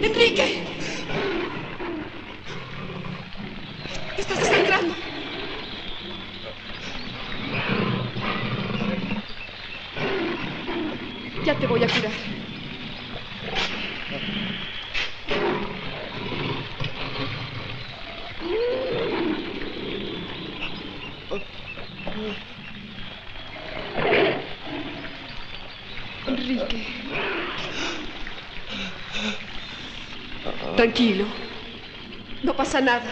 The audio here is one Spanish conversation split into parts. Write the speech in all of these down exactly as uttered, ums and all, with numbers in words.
¡Enrique! ¡Estás desangrando! Ya te voy a curar. Enrique. Tranquilo. No pasa nada.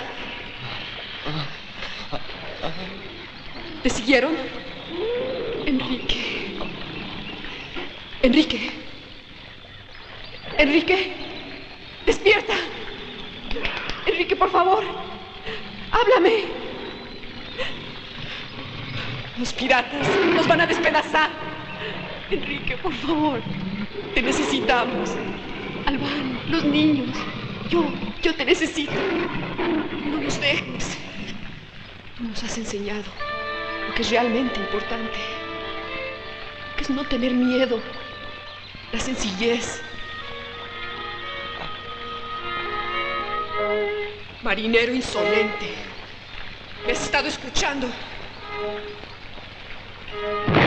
¿Te siguieron? Enrique. Enrique. Enrique. Despierta. Enrique, por favor. Háblame. Los piratas nos van a despedazar. Enrique, por favor. Te necesitamos. Albán, los niños. Yo, yo te necesito. No nos dejes. Tú nos has enseñado lo que es realmente importante. Que es no tener miedo. La sencillez. Marinero insolente. ¿Me has estado escuchando?